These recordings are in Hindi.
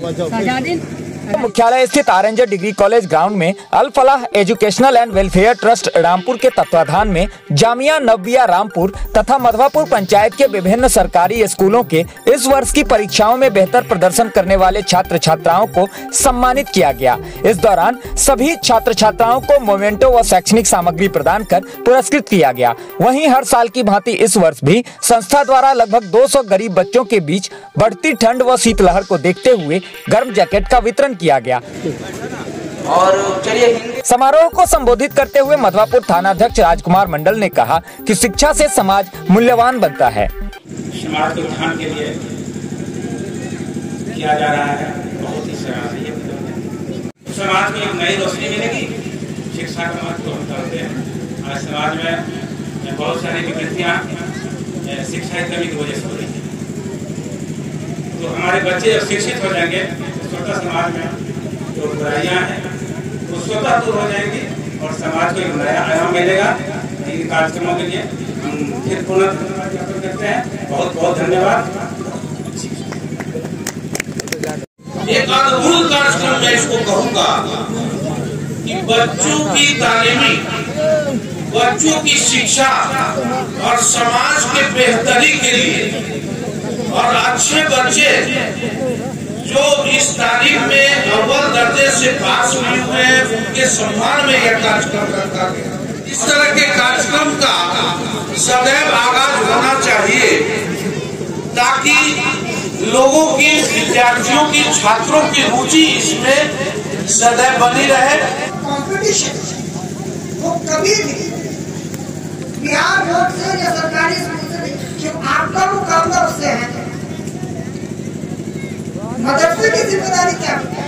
मुख्यालय स्थित आरएनजे डिग्री कॉलेज ग्राउंड में Al Falah educational and welfare trust Rampur के तत्वाधान में जामिया नव्विया रामपुर तथा मधवापुर पंचायत के विभिन्न सरकारी स्कूलों के इस वर्ष की परीक्षाओं में बेहतर प्रदर्शन करने वाले छात्र छात्राओं को सम्मानित किया गया। इस दौरान सभी छात्र छात्राओं को मोमेंटो व शैक्षणिक सामग्री प्रदान कर पुरस्कृत किया गया। वहीं हर साल की भांति इस वर्ष भी संस्था द्वारा लगभग 200 गरीब बच्चों के बीच बढ़ती ठंड व शीतलहर को देखते हुए गर्म जैकेट का वितरण किया गया। और चलिए समारोह को संबोधित करते हुए मधवापुर थानाध्यक्ष राजकुमार मंडल ने कहा कि शिक्षा से समाज मूल्यवान बनता है। समाज के उत्थान के लिए किया जा रहा है, बहुत ही सराहनीय है। समाज को एक नई रोशनी मिलेगी, शिक्षा का महत्व हम करते हैं। आज समाज में बहुत सारी विकृतियाँ शिक्षा की कमी की वजह से हो रही है। तो हमारे बच्चे जब शिक्षित हो जाएंगे तो स्वतः समाज में जो बुराइयाँ हैं वो स्वतः दूर हो जाएंगी और समाज को एक नया आयाम मिलेगा। इन कार्यक्रमों के लिए हम फिर पुनः धन्यवाद करते हैं। बहुत बहुत धन्यवाद। एक अद्भुत कार्यक्रम मैं इसको कहूँगा कि बच्चों की तालीमी, बच्चों की शिक्षा और समाज के बेहतरी के लिए और अच्छे बच्चे जो इस तालीम में अव्वल दर्जे से पास हुए हैं उनके सम्मान में यह कार्यक्रम करता है। इस तरह के कार्यक्रम का सदैव आगाज होना चाहिए ताकि लोगों की, विद्यार्थियों की, छात्रों की रुचि इसमें सदैव बनी रहे। कंपटीशन वो कभी भी बिहार बोर्ड से या सरकारी स्कूल से नहीं, जो आपका मुकाबला उससे है। मदरसे की जिम्मेदारी क्या है?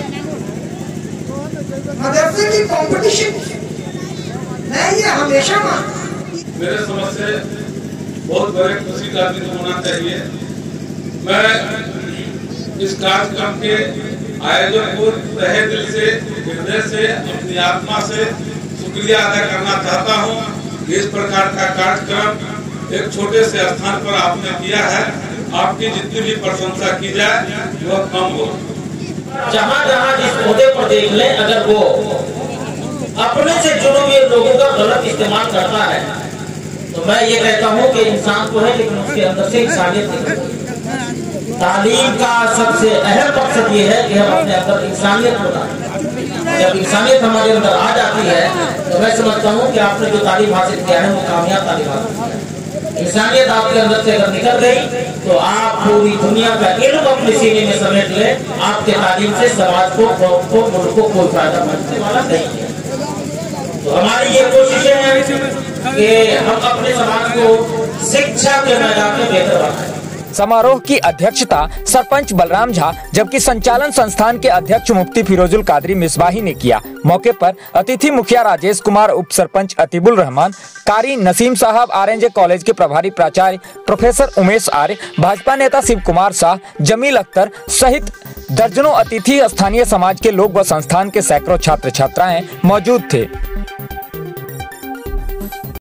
मदरसे की कंपटीशन मैं ये हमेशा मानता। मेरे समझ से बहुत बड़े खुशी का दिन होना चाहिए। मैं इस कार्यक्रम के आयोजन को तहे दिल से, हृदय से, अपनी आत्मा से शुक्रिया अदा करना चाहता हूँ। इस प्रकार का कार्यक्रम एक छोटे से स्थान पर आपने किया है। आपकी जितनी भी प्रशंसा की जाए वह कम हो। जहाँ जहाँ जिस ओहदे पर देख ले, अगर वो अपने से जुड़े हुए लोगों का गलत इस्तेमाल करता है तो मैं ये कहता हूँ कि इंसान तो है लेकिन उसके अंदर से इंसानियत निकलती। तालीम का सबसे अहम मकसद ये है कि हम अपने अंदर इंसानियत बनाएं। जब इंसानियत हमारे अंदर आ जाती है तो मैं समझता हूँ कि आपने जो तालीम हासिल किया है वो कामयाब तालीम हासिल किया है। इंसानियत आपके अंदर से अगर निकल गई तो आप पूरी दुनिया का इल्म अपने सीने में समेट ले। आपके तालीम से समाज को, मुल्क को कोई फायदा पहुंचने वाला नहीं है। तो हमारी ये कोशिश है कि हम अपने समाज को शिक्षा के मैदान में बेहतर बनाएं। समारोह की अध्यक्षता सरपंच बलराम झा जबकि संचालन संस्थान के अध्यक्ष मुफ्ती फिरोजुल कादरी मिसबाही ने किया। मौके पर अतिथि मुखिया राजेश कुमार, उप सरपंच अतीबुल रहमान, कारी नसीम साहब, आरएनजे कॉलेज के प्रभारी प्राचार्य प्रोफेसर उमेश आर्य, भाजपा नेता शिव कुमार शाह, जमील अख्तर सहित दर्जनों अतिथि स्थानीय समाज के लोग व संस्थान के सैकड़ों छात्र छात्राएं मौजूद थे।